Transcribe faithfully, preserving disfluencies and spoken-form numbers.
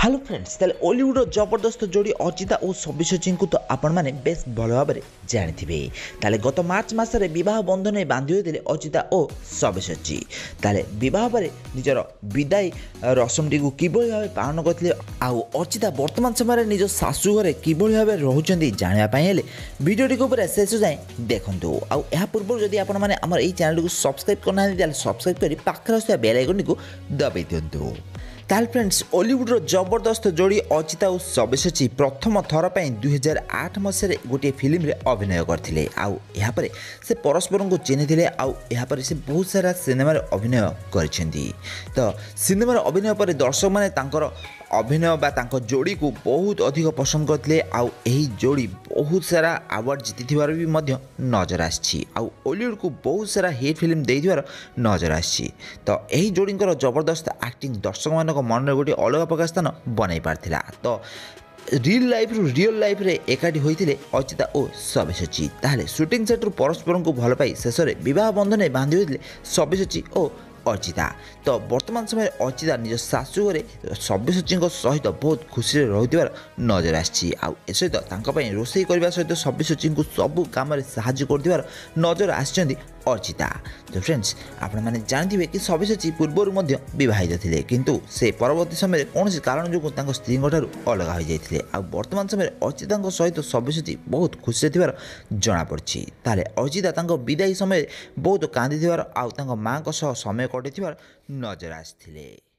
Hello friends ताले Hollywood जबरदस्त जोड़ी अर्चिता और सब्यसाची को तो आपण मैंने बेस भल भाव जानी ताले गत मार्च मसरे बह बंधन बांधि होते अर्चिता और सब्यसाची ताले बह पर निजर विदाई रसमटी को किभली भाव पालन करते आउ अर्चिता वर्तमान समय निज शाशु घरे किभली भाव रोचंती जानापी भिडियोटी को पूरा शेष जाए देखूँ आउ या पूर्व जदि आपण मैंने आम ये चैनल को सब्सक्राइब करना सब्सक्राइब कर पाखे आसा बेल आइकन को दबाई दिंतु। ताल फ्रेंड्स हॉलीवुड्र जबरदस्त जोड़ी अर्चिता और सब्यसाची प्रथम थर पर दुई हजार आठ मसीह गोटे फिल्म अभिनय करते आउ यापर से परस्पर को चिन्ही आउ यापर से बहुत सारा सिनेमा अभिनय कर तो सिनेमार अभिनय पर दर्शक मैंने अभिनय बा तांको जोड़ी को बहुत अधिक पसंद करते आउ यही जोड़ी बहुत सारा अवार्ड जीति भी मध्य नजर आसी आउ हॉलीवुड को बहुत सारा हिट फिल्म देथिबार नजर आसी तो यही जोड़ींकर जबरदस्त एक्टिंग दर्शक मान मन में गोटे अलग प्रकार स्थान बनई पार्थिला तो रियल लाइफ रु रियल लाइफ रे एकाठी होइथिले अर्चिता और सब्यसाची ताहले शूटिंग सेट रु परस्पर को भल पाई शेष में विवाह बंधन बांधि होइथिले सब्यसाची और अर्चिता तो वर्तमान समय अर्चिता निज शाशु घरे सब्यसाची सहित बहुत खुशी रहुथिबार नजर आछि आउ ए सहित तांका पई रोषेई करबा सहित सब्यसाची को सब काम साहाय्य करथिबार नजर आछिचंदी अर्चिता। तो फ्रेंड्स आपण मैंने जानते कि सब्यसाची पूर्वर बहित थे किंतु से परवर्ती समय कौन कारण जो स्त्री अलग हो जाते आ वर्तमान समय अर्चिता सहित सब्यसाची बहुत खुशी थी जमापड़ी ताले अर्चिता विदाई समय बहुत कांदी आउ माँ समय कटि नजर आसते।